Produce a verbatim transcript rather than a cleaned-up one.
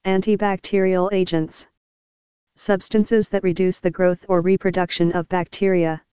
Antibacterial agents. Substances that reduce the growth or reproduction of bacteria.